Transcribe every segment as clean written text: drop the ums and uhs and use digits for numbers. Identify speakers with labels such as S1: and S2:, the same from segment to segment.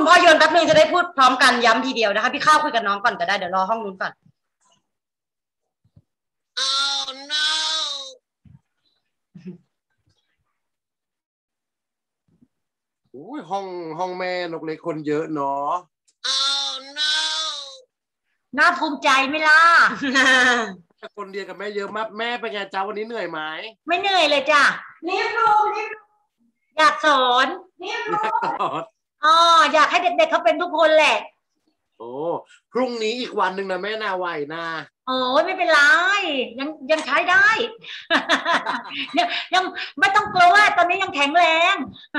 S1: พ่อยนต์แป๊บนึงจะได้พูดพร้อมกันย้ำทีเดียวนะคะพี่ข้าวคุยกับน้องก่อนก็ได้เดี๋ยวรอห้องนู้นก่อน
S2: Oh no
S3: อุ้ยห้องแม่นกเล็กคนเยอะเนาะ
S2: Oh no
S1: น่าภูมิใจไหมล่ะ
S3: คนเรียนกับแม่เยอะมากแม่เป็นไงจ้าวันนี้เหนื่อยไหม
S1: ไม่เหนื่อยเลยจ้ะรีบรู้อยากสอนรีบรู้อ๋ออยากให้เด็กๆเขาเป็นทุกคนแหละ
S3: โอ้พรุ่งนี้อีกวันหนึ่งนะแม่นาไหวนะ
S1: โอ้ยไม่เป็นไรยังใช้ได้ ยังไม่ต้องกลัวตอนนี้ยังแข็งแรง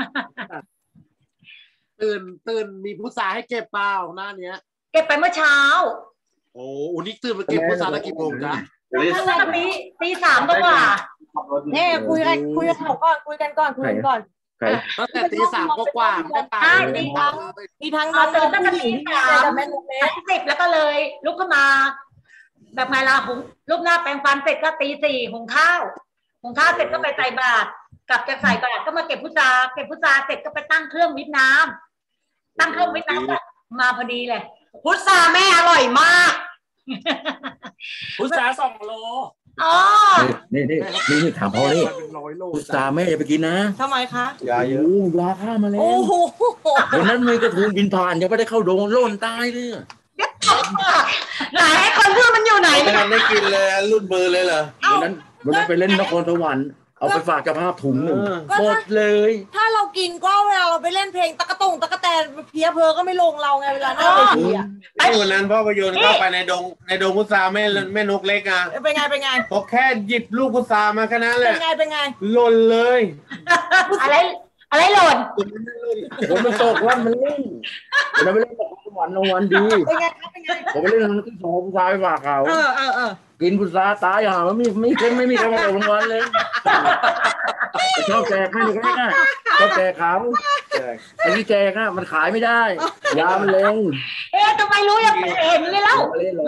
S3: ตื่นมีพุทราให้เก็บเปล่าหน้าเนี้ย
S1: เก็บไปเมื่อเช้า
S3: โอ้อุนี่ตื่นมาเก็บพุทราตะกี่โมงจ๊ะ
S1: ตีสามกว่า
S4: เนี่ยคุยกันก่อนคุยกันก่อน
S3: ตั้งแต่ตีสามกว่าไม่ไป
S4: มีทั้ง
S1: น้องตื่นตั้งแต่ตีสาม10แล้วก็เลยลุกขึ้นมาแบบไงล่ะลุกหน้าแปรงฟันเสร็จก็ตี4หุงข้าวเสร็จก็ไปใส่บาตรกลับจากใส่บาตรก็มาเก็บพุทราเสร็จก็ไปตั้งเครื่องวิทน้ำมาพอดีเลยพุทราแม่อร่อยมาก
S3: พุทรา2 โล
S1: อ๋อ
S5: นี่ถามพ่อนี่พุทราแม่อย่าไปกินนะ
S4: ทำไมคะ
S5: ยาเยอะยาฆ่าแมลงวันนั้นมีกระทูนบินผ่านยังไม่ได้เข้าโดนโล่นตายเลย
S1: ไหนคนพูดมันอยู่ไหน
S5: ไม่ทันได้กินเลยรุ่นมือเลยเหรอวันนั้นไปเล่นนครสวรรค์เอาไปฝากเจ้าภาพถุงหนึ่งหมดเลย
S4: ถ้าเรากินก็เวลาเราไปเล่นเพลงตะกะแตนเพี้ยเพอก็ไม่ลงเราไงเวลาหน้าเวทีอ่ะ
S6: ไอ้วันนั้นพ่อประโยชน์เข้าไปในดงพุทราแม่นกเล็กอ่ะ
S4: เป็นไง
S6: พอแค่หยิบลูกพุทรามาแค่นั้นแหละ
S4: เป็นไง
S6: หล่นเลย
S1: อะไรหล่น
S5: ผมมันตกว่ามันเล่นเราไปเล่นนครสวรรค์รางวัลดี
S4: เป็นไง
S5: ผมไปเล่นที่สองพุทราไปฝากเขากินพุทราตายห่าไม่ใครมาเอารางวัลเลยชอบแจกให้เด็กๆนะชอบแจกเขาไอ้ที่แจกมันขายไม่ได้ยามันเล็ง
S1: ทำไมรู้ยังเห็นเลยเล่า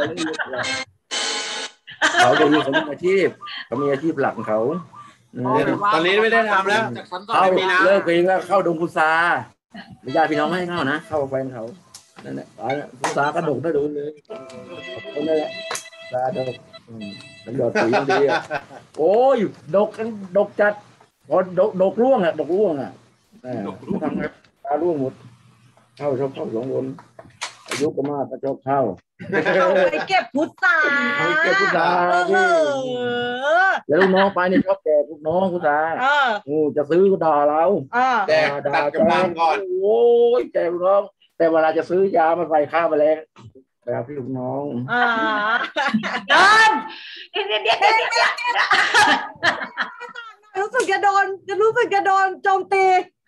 S5: เขาจะมีอาชีพหลักของเขา
S6: ตอนนี้ไม่ได้ทำแล้ว
S5: เขาเลิกเองแล้วเข้าดงพุทราญาติพี่น้องไม่ให้เข้านะเข้าไปเขานั่นแหละพุทรากระดกได้ดูเลยนั่นแหละปลาดกมันดอกสีดีโอ้ยดกจัดพอดกร่วงทำไงปลาร่วงหมดเข้าชอบหลงวนอายุก็มากก็ชอบเข้า
S4: ไปเก็บพุทรา
S5: แล้วลูกน้องไปเนี่ยชอบแจกลูกน้องพุทราจะซื้อก็ด่าเรา
S6: แจกตัดกำลังก่อน
S5: โอ้ยแจกลูกน้องแต่เวลาจะซื้อยามาใส่ข้าวแมลงแบบพี่ลูกน้อง
S4: รู้สึกจะโดนโจมตี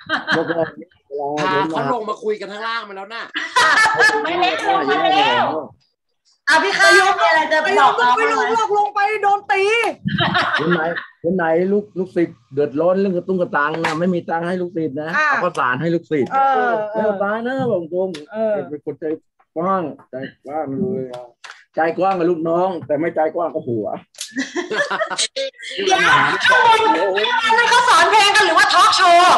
S3: เขาลงมาคุยกันข้างล่างมาแล้วน่ะ
S1: ไม่เล็กลงมาแล้วพี่ข้าวยกอะไรจะบอกเรา
S4: ไม่ลงไปโดนตี
S5: คนไหนลูกศิษย์เดือดร้อนเรื่องกระตุ้งกระตังนะไม่มีตังให้ลูกศิษย์นะเอาข้าวสารให้ลูกศิษย์แล้วตายนะบอกตรงเป็นคนใจกว้างเลยใจกว้างกับลูกน้องแต่ไม่ใจกว้างกับผัว
S1: นั่นเขาสอนเพลงกันหรือว่าทอล์กโชว์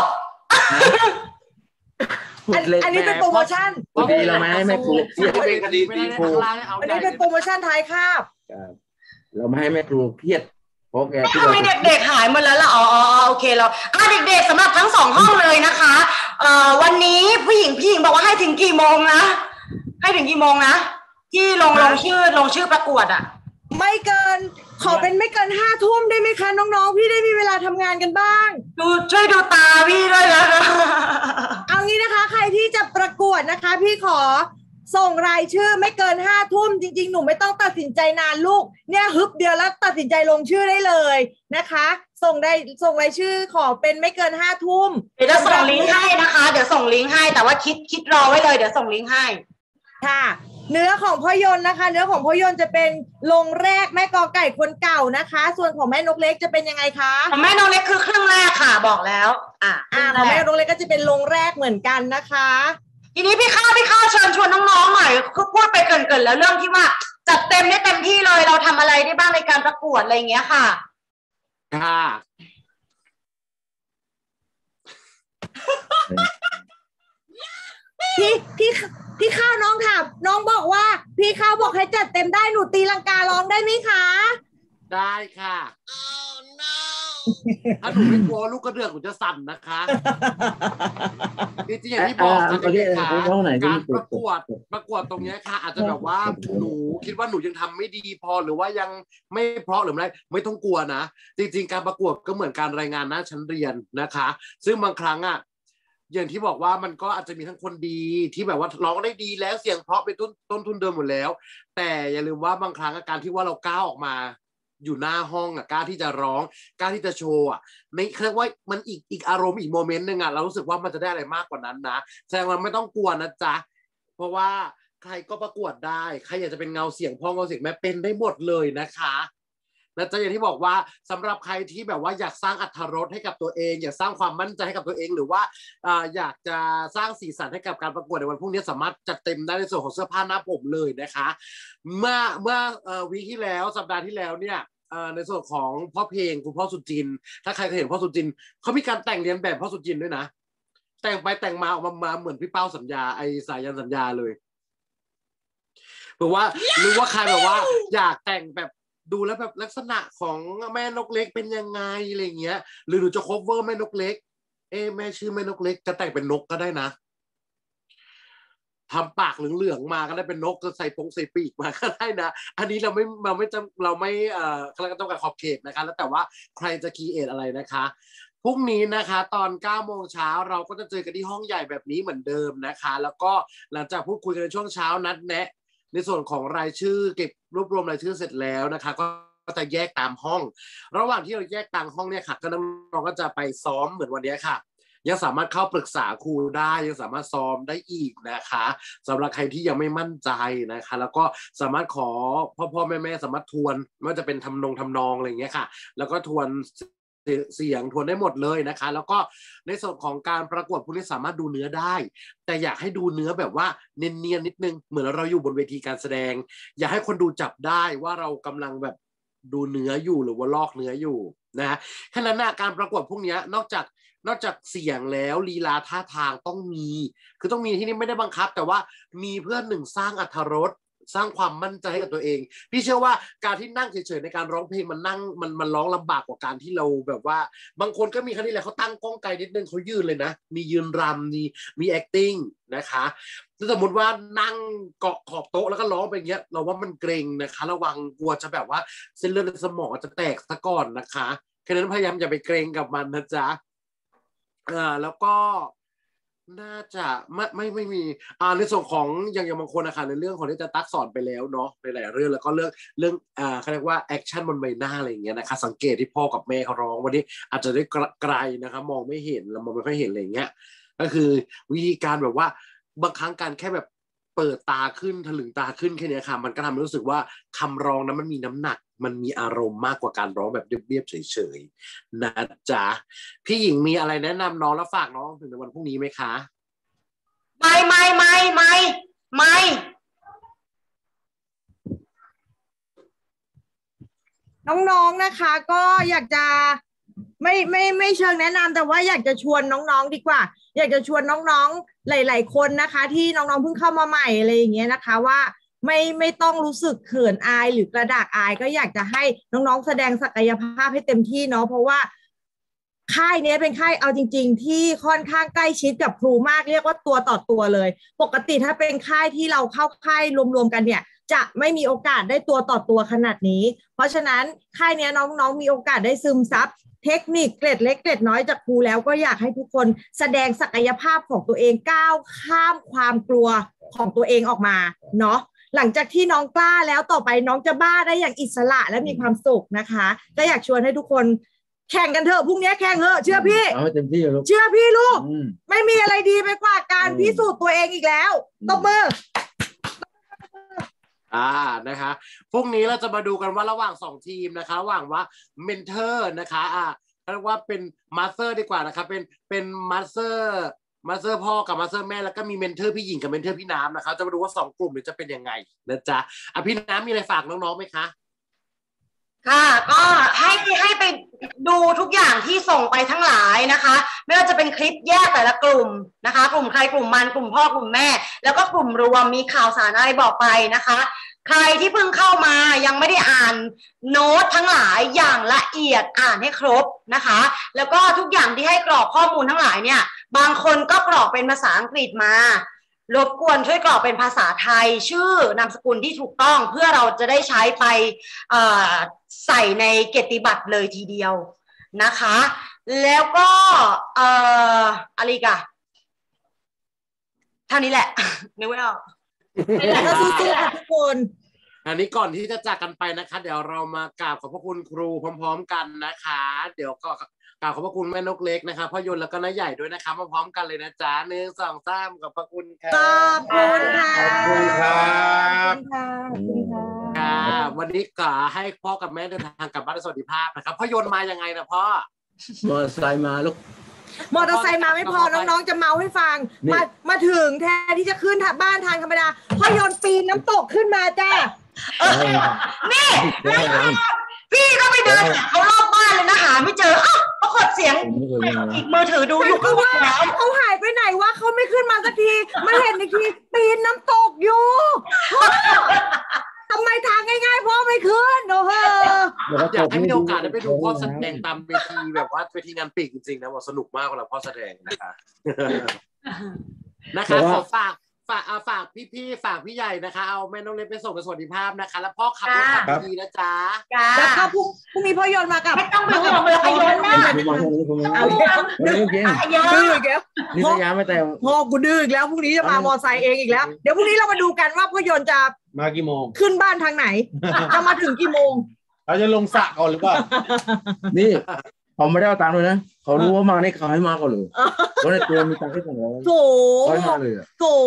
S4: อันนี้เป็นโปรโมชั่น
S5: ดีเราไม่ให้แม่ครูเครียด
S6: เป็นคดีตีครู
S4: อันนี้เป็นโปรโมชั่นท้ายคาบ
S5: เราไม่ให้แม่ครูเครียดเพราะแก
S1: ทำไมเด็กๆหายหมดแล้วล่ะโอเคเราเด็กๆสำหรับทั้ง2 ห้องเลยนะคะวันนี้ผู้หญิงบอกว่าให้ถึงกี่โมงนะที่ลงชื่อประกวดอ่ะ
S4: ไม่เกินขอเป็นไม่เกิน5 ทุ่มได้ไหมคะน้องๆพี่ได้มีเวลาทำงานกันบ้าง
S1: ช่วยดูตาพี่ด้วยนะ
S4: เอางี้นะคะใครที่จะประกวดนะคะพี่ขอส่งรายชื่อไม่เกิน5 ทุ่มจริงๆหนูไม่ต้องตัดสินใจนานลูกเนี่ยฮึบเดียวแล้วตัดสินใจลงชื่อได้เลยนะคะส่งรายชื่อขอเป็นไม่เกิน5 ทุ่ม
S1: เดี๋ยวส่งลิงก์ให้นะคะเดี๋ยวส่งลิงก์ให้แต่ว่าคิดรอไว้เลยเดี๋ยวส่งลิงก์ให้
S4: ค่ะเนื้อของพ่อยนต์นะคะเนื้อของพ่อยนต์จะเป็นลงแรกแม่กอไก่คนเก่านะคะส่วนของแม่นกเล็กจะเป็นยังไงคะ
S1: ของแม่นกเล็กคือครึ่งแรกค่ะบอกแล้ว
S4: ของแม่นกเล็กก็จะเป็นลงแรกเหมือนกันนะคะ
S1: ทีนี้พี่ข้าวเชิญชวนน้องๆหน่อยคือพูดไปเกินแล้วเรื่องที่ว่าจัดเต็มได้เต็มที่เลยเราทำอะไรได้บ้างในการประกวดอะไรอย่างเงี้ยค่ะ
S4: พี่พี่ข้าวน้องถามน้องบอกว่า พี่ข้าวบอกให้จัดเต็มได้หนูตีลังการ้องได้ไหมคะ
S3: ได้ค่ะ
S2: Oh no!
S3: ถ้าหนูไม่กลัวลูกกระเดือกหนูจะสั่นนะคะจริงๆอย่างที่บอกค่ะการประกวดตรงเนี้ยค่ะ อาจจะแบบว่าหนูคิดว่าหนูยังทำไม่ดีพอหรือว่ายังไม่เพราะหรืออะไรไม่ต้องกลัวนะจริงๆการประกวดก็เหมือนการรายงานหน้าชั้นเรียนนะคะ ซึ่งบางครั้งอ่ะอย่างที่บอกว่ามันก็อาจจะมีทั้งคนดีที่แบบว่าร้องได้ดีแล้วเสียงเพราะเป็นต้นทุนเดิมหมดแล้ว แต่อย่าลืมว่าบางครั้งการที่ว่าเราก้าวออกมาอยู่หน้าห้องกล้าที่จะร้องกล้าที่จะโชว์ในเรียกว่ามันอีกอารมณ์อีกโมเมนต์หนึ่งเรารู้สึกว่ามันจะได้อะไรมากกว่านั้นนะแสดงว่าไม่ต้องกลัวนะจ๊ะเพราะว่าใครก็ประกวดได้ใครอยากจะเป็นเงาเสียงพ่อเงาเสียงแม่เป็นได้หมดเลยนะคะนะจ๊ะอย่างที่บอกว่าสำหรับใครที่แบบว่าอยากสร้างอรรถรสให้กับตัวเองอยากสร้างความมั่นใจให้กับตัวเองหรือว่าอยากจะสร้างสีสันให้กับการประกวดในวันพรุ่งนี้สามารถจัดเต็มได้ในส่วนของเสื้อผ้าหน้าผมเลยนะคะเมื่อวีคที่แล้วสัปดาห์ที่แล้วเนี่ยในส่วนของพ่อเพลงคุณพ่อสุจินถ้าใครเคยเห็นพ่อสุจินเขามีการแต่งเรียนแบบพ่อสุจินด้วยนะแต่งไปแต่งมาออกมาเหมือนพี่เป้าสัญญาไอสายันสัญญาเลยหรือว่าใครแบบว่าอยากแต่งแบบดูแล้วแบบลักษณะของแม่นกเล็กเป็นยังไงอะไรเงี้ยหรือหนูจะ cover แม่นกเล็กแม่ชื่อแม่นกเล็กจะแต่งเป็นนกก็ได้นะทำปากเหลืองๆมาก็ได้เป็นนกก็ใส่ปีกมาก็ได้นะอันนี้เราไม่เขาก็ต้องการขอบเขตนะคะแล้วแต่ว่าใครจะคีเอทอะไรนะคะพรุ่งนี้นะคะตอน9 โมงเช้าเราก็จะเจอกันที่ห้องใหญ่แบบนี้เหมือนเดิมนะคะแล้วก็หลังจากพูดคุยกันในช่วงเช้านัดแนะในส่วนของรายชื่อเก็บรวบรวมรายชื่อเสร็จแล้วนะคะก็จะแยกตามห้องระหว่างที่เราแยกตามห้องเนี่ยค่ะก็น้องๆก็จะไปซ้อมเหมือนวันนี้ค่ะยังสามารถเข้าปรึกษาครูได้ยังสามารถซ้อมได้อีกนะคะสำหรับใครที่ยังไม่มั่นใจนะคะแล้วก็สามารถขอพ่อแม่สามารถทวนไม่ว่าจะเป็นทำนองอะไรอย่างเงี้ยค่ะแล้วก็ทวนเสียงทวนได้หมดเลยนะคะแล้วก็ในส่วนของการประกวดพวกนี้สามารถดูเนื้อได้แต่อยากให้ดูเนื้อแบบว่าเนียนๆนิดนึงเหมือนเราอยู่บนเวทีการแสดงอยากให้คนดูจับได้ว่าเรากำลังแบบดูเนื้ออยู่หรือว่าลอกเนื้ออยู่นะขณะนั้นการประกวดพวกนี้นอกจากเสียงแล้วลีลาท่าทางต้องมีคือต้องมีที่นี่ไม่ได้บังคับแต่ว่ามีเพื่อหนึ่งสร้างอรรถรสสร้างความมั่นใจให้กับตัวเองพี่เชื่อว่าการที่นั่งเฉยๆในการร้องเพลงมันร้องลำบากกว่าการที่เราแบบว่าบางคนก็มีครั้งนี้แหละเขาตั้งกล้องไกลนิดนึงเขายืนเลยนะมียืนรำมี acting นะคะถ้าสมมติว่านั่งเกาะขอบโต๊ะแล้วก็ร้องไปอย่างเงี้ยเราว่ามันเกรงนะคะระวังกลัวจะแบบว่าเส้นเลือดในสมองจะแตกซะก่อนนะคะแค่นั้นพยายามอย่าไปเกรงกับมันนะจ๊ะแล้วก็น่าจะไม่มีในส่วนของอย่างบางคนนะคะในเรื่องของที่จะตักสอนไปแล้วเนาะในหลายเรื่องแล้วก็เรื่องเขาเรียกว่าแอคชั่นบนใบหน้าอะไรอย่างเงี้ยนะคะสังเกตที่พ่อกับแม่เขาร้องวันนี้อาจจะได้ไกลนะคะมองไม่เห็นเรามองไม่ค่อยเห็นอะไรอย่างเงี้ยก็คือวิธีการแบบว่าบางครั้งการแค่แบบเปิดตาขึ้นถลึงตาขึ้นแค่นี้ค่ะมันก็ทำให้รู้สึกว่าคำร้องนั้นมันมีน้ำหนักมันมีอารมณ์มากกว่าการร้องแบบเรียบๆเฉยๆนะจ๊ะพี่หญิงมีอะไรแนะนำน้องแล้วฝากน้องถึงในวันพรุ่งนี้ไหมคะ
S1: ไม่
S4: น้องๆนะคะก็อยากจะไม่เชิงแนะนำแต่ว่าอยากจะชวนน้องๆดีกว่าอยากจะชวนน้องๆหลายๆคนนะคะที่น้องๆเพิ่งเข้ามาใหม่อะไรอย่างเงี้ยนะคะว่าไม่ต้องรู้สึกเขินอายหรือกระดากอายก็อยากจะให้น้องๆแสดงศักยภาพให้เต็มที่เนาะเพราะว่าค่ายนี้เป็นค่ายเอาจริงๆที่ค่อนข้างใกล้ชิดกับครูมากเรียกว่าตัวต่อตัวเลยปกติถ้าเป็นค่ายที่เราเข้าค่ายรวมๆกันเนี่ยจะไม่มีโอกาสได้ตัวต่อตัวขนาดนี้เพราะฉะนั้นค่ายนี้น้องๆมีโอกาสได้ซึมซับเทคนิคเกร็ดเล็กเกร็ดน้อยจากครูแล้วก็อยากให้ทุกคนแสดงศักยภาพของตัวเองก้าวข้ามความกลัวของตัวเองออกมาเนาะหลังจากที่น้องกล้าแล้วต่อไปน้องจะบ้าได้อย่างอิสระและมีความสุขนะคะก็อยากชวนให้ทุกคนแข่งกันเถอะพรุ่งนี้แข่งเถอะเชื่อพี่
S5: เอาให้เต็มที่ลูก
S4: เชื่อพี่ลูกไม่มีอะไรดีไปกว่าการพิสูจน์ตัวเองอีกแล้วตบมือ
S3: นะคะพรุ่งนี้เราจะมาดูกันว่าระหว่าง2ทีมนะคะระหว่างว่าเมนเทอร์นะคะเรียกว่าเป็นมาสเตอร์ดีกว่านะคะเป็นมาสเตอร์พ่อกับมาสเตอร์แม่แล้วก็มีเมนเทอร์พี่หญิงกับเมนเทอร์พี่น้ำนะคะจะมาดูว่า2 กลุ่มนี้จะเป็นยังไงนะจ๊ะพี่น้ำมีอะไรฝากน้องๆไหมคะ
S7: ค่ะก็ให้ไปดูทุกอย่างที่ส่งไปทั้งหลายนะคะ ไม่ว่าจะเป็นคลิปแยกแต่ละกลุ่มนะคะ กลุ่มใครกลุ่มมันกลุ่มพ่อกลุ่มแม่ แล้วก็กลุ่มรวมมีข่าวสารอะไรบอกไปนะคะ ใครที่เพิ่งเข้ามายังไม่ได้อ่านโน้ตทั้งหลายอย่างละเอียดอ่านให้ครบนะคะ แล้วก็ทุกอย่างที่ให้กรอกข้อมูลทั้งหลายเนี่ยบางคนก็กรอกเป็นภาษาอังกฤษมารบกวนช่วยกรอกเป็นภาษาไทยชื่อนามสกุลที่ถูกต้องเพื่อเราจะได้ใช้ไปใส่ในเกียรติบัตรเลยทีเดียวนะคะแล้วก็อะไรกันเท่านี้แหละนึกไม่ออก
S4: ก็สู้ๆค่ะทุกคน
S3: อันนี้ก่อนที่จะจากกันไปนะคะเดี๋ยวเรามากราบขอบพระคุณครูพร้อมๆกันนะคะเดี๋ยวก็กราบขอบพระคุณแม่นกเล็กนะคะพ่อยนต์แล้วก็น้าใหญ่ด้วยนะคะมาพร้อมกันเลยนะจ๊ะ1 2 3ขอบพระคุณค่ะ
S4: ขอบคุณค่ะ
S6: ขอบคุณครับ
S3: ค่ะวันนี้ก็ให้พ่อกับแม่เดินทางกลับบ้านสวัสดิภาพนะครับพ่อยนต์มายังไงนะพ่อ
S5: มอเตอร์ไซค์มาลูก
S4: มอเตอร์ไซค์มาไม่พอน้องๆจะเมาให้ฟังมาถึงแทนที่จะขึ้นบ้านทางธรรมดาพ่อยนต์ปีนน้ำตกขึ้นมาจ้า
S7: นี่พี่ก็ไปเดินเขารอบบ้านเลยนะหาไม่เจอปรากฏเสียงอีกมือถือดูอยู่ก็ว่า
S4: เขาหายไปไหนวะเขาไม่ขึ้นมาสักทีมาเห็นอีกทีปีนน้ำตกอยู่ทำไมทางง่ายๆพ่อไม่ขึ้นโอ้โห
S3: อยากให้มีโอกาสได้ไปดูพ่อแสดงตามเวทีแบบว่าเวทีงานปีกจริงๆนะว่าสนุกมากเวลาพ่อแสดงนะคะขอฝากพี่ๆฝากพี่ใหญ่นะคะเอาแม่น้องเล็กไปส่งไปสวัสดิภาพนะคะแล้วพ่อขับรถขับดีนะจ๊ะ
S4: แล้วก็พรุ่งนี้พ่อยนต์มากับ
S7: ไม่ต้องไปห่วงเลยพ่อยนต์นะ
S5: ดื้อจริง
S4: อีกแล้ว
S5: นี่พยายามไม่แต่
S4: พ่อกูดื้ออีกแล้วพรุ่งนี้จะมามอไซค์เองอีกแล้วเดี๋ยวพรุ่งนี้เรามาดูกันว่าพ่อยนต์จะ
S6: มากี่โมง
S4: ขึ้นบ้านทางไหนจะมาถึงกี่โมง
S6: เราจะลงสระก่อนหรือเปล่า
S5: นี่เขาไม่ได้เอาตังค์เลยนะเขารู้ว่ามานี่เขาให้มาก่อนเลยเพราะในตัวมีตังค์แค่200
S4: โถ
S5: ให้มาเลย
S4: โถ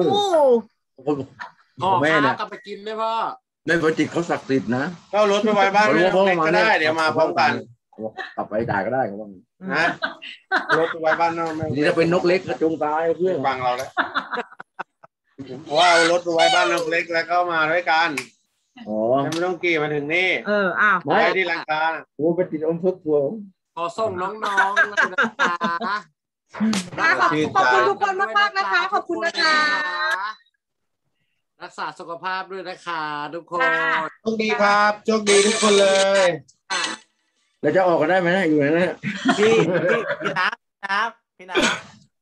S3: แม่เนี่ยกลับไปกินได้พ่อ
S5: ในปฏิเขาศักดิ์สิทธิ์นะ
S6: ก็รถไปไว้บ้านไม่ก็ได้เดี๋ยวมาพร้อมกัน
S5: กลับไปจ่ายก็ได้ครับ
S6: นะรถไปไว้บ้าน
S5: นี่ถ้าเป็นนกเล็กกระจงตายเพื่อน
S6: ฟังเราแล้วว่าเอารถไปไว้บ้านนกเล็กแล้วก็มาด้วยกันไม่ต้องกี่มาถึงนี่ไปที่ลังกา
S5: โอ้ไปติดอมพึกตัว
S3: ขอส่งน้องๆเลยนะคะ
S4: ขอบคุณทุกคนมากๆนะคะขอบคุณนะคะ
S3: รักษาสุขภาพด้วยนะคะทุกคน
S6: โชคดีครับโชคดีทุกคนเลย
S5: แล้วจะออกกันได้ไหมนะอยู่ไหนนะ
S8: พี่น้ำ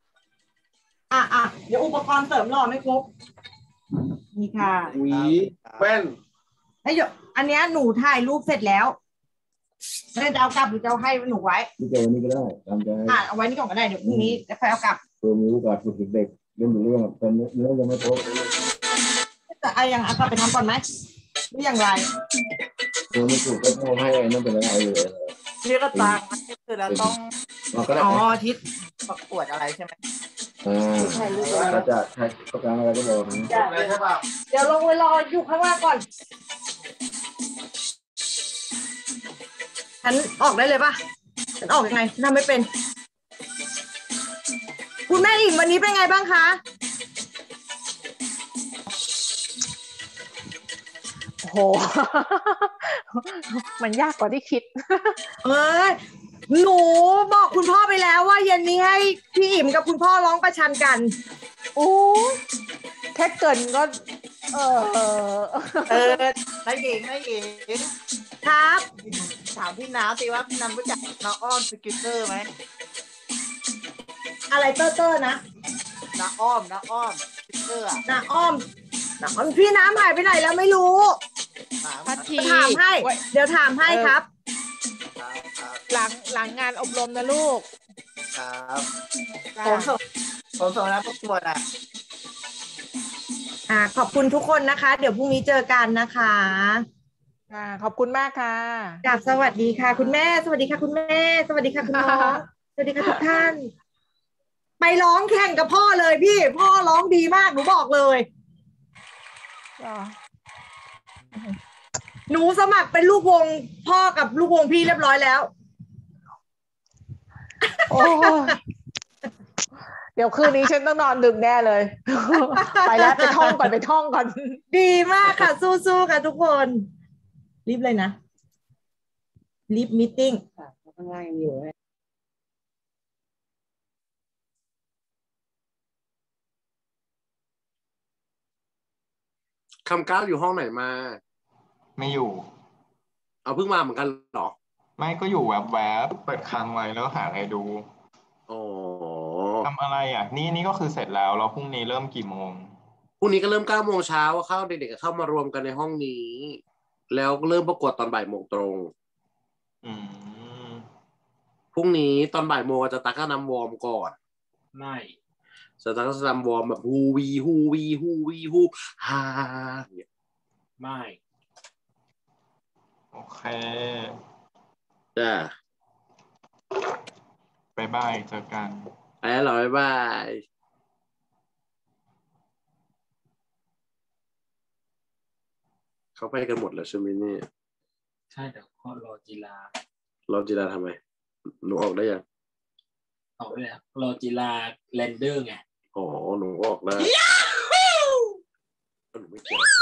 S4: เดี๋ยวอุปกรณ์เสริมหล่อไม่ครบนี่ค่ะ
S6: หวีแว่น
S4: อันนี้หนูถ่ายรูปเสร็จแล้วจะเอากลับหรือจะให้หนูไว้
S5: ที่เจอนี่ก็ได้ตามใจ
S4: เอาไว้นี่ก่อนก็ได้เดี๋ยวพรุ่งนี้จะค่อยเอากลับ
S5: มีโอกาสฝึกเด็กเรื่องตอนนี้เรื่องยังไม่โต
S4: จะยังเอากลับไปทำก่อนไหมหรืออย่างไร
S5: ไม่ถูกก็ต้องให้นั่นเป็นอะไรเลย
S8: พี่ก็ตามคือเราต้อง
S4: ทิศ
S8: ประกวดอะไรใช่ไหม
S5: เราจะใช้ประการอะไรก็บอกนะ
S4: เดี๋ยวลงไปรออยู่ข้างล่างก่อนฉันออกได้เลยป่ะฉันออกยังไงทำไม่เป็นคุณแม่อิ่มวันนี้เป็นไงบ้างคะ
S8: โอ้โหมันยากกว่าที่คิด
S4: หนูบอกคุณพ่อไปแล้วว่าเย็นนี้ให้พี่อิ่มกับคุณพ่อร้องประชันกัน
S8: โอ้แค่เกินก็นายเอง
S4: ครับ
S8: ถามพี่น้ำสิว่าพี่น้ำรู้จักน้าอ้อมสกิตเตอร์ไหม
S4: อะไรเตอร์นะ
S8: น้าอ้อมสกิตเตอร์
S4: น้าอ้อมพี่น้ำหายไปไหนแล้วไม่รู้ถามให้เดี๋ยวถามให้ครับ
S8: หลังงานอบรมนะลูก
S6: ครับ
S8: ผมส่งนะประกวด
S4: ขอบคุณทุกคนนะคะเดี๋ยวพรุ่งนี้เจอกันนะคะ
S8: ขอบคุณมากค่ะ
S4: กราบสวัสดีค่ะคุณแม่สวัสดีค่ะคุณแม่สวัสดีค่ะคุณน้องสวัสดีค่ะทุกท่านไปร้องแข่งกับพ่อเลยพี่พ่อร้องดีมากหนูบอกเลยหนูสมัครเป็นลูกวงพ่อกับลูกวงพี่เรียบร้อยแล้ว
S8: โอ้เดี๋ยวคืนนี้ฉันต้องนอนดึกแน่เลยไปแล้วไปท่องก่อน
S4: ดีมากค่ะสู้ๆค่ะทุกคนรีบเลยนะลิฟมิทติ้ง
S9: ข้างล่างยังอยู่
S3: คำก้าวอยู่ห้องไหนมา
S10: ไม่อยู่
S3: เอาเพิ่งมาเหมือนกันเหรอ
S10: ไม่ก็อยู่แวบๆเปิดค้างไว้แล้วหาอะไรดู
S3: อ๋อ
S10: ทำอะไรอ่ะนี่ก็คือเสร็จแล้วพรุ่งนี้เริ่มกี่โมง
S3: พรุ่งนี้ก็เริ่ม9 โมงเช้าเข้าเด็กๆเข้ามารวมกันในห้องนี้แล้วเริ่มประกวดตอนบ่ายโมงตรงพรุ่งนี้ตอนบ่ายโมงจะตักก็นำวอร์มก่อน
S6: ไม่
S3: จะตักก็นำวอร์มแบบฮูวีฮูวีฮูวีฮูฮ่า
S6: ไม่
S10: โอเค
S3: จ้า
S10: บ๊ายบายเจอกัน
S3: ไปแล้วเหรอบ๊ายบายเขาไปกันหมดแล้วใช่ไหมเนี่ย
S6: ใช่แต่เขารอจีฬ
S3: ทำไมหนูออกได้ยัง
S6: ออกได้แล้วรอจีฬาเรนเดอร์ไง
S3: อ๋อหนูออกแล้วหนูไม่เกี่ยว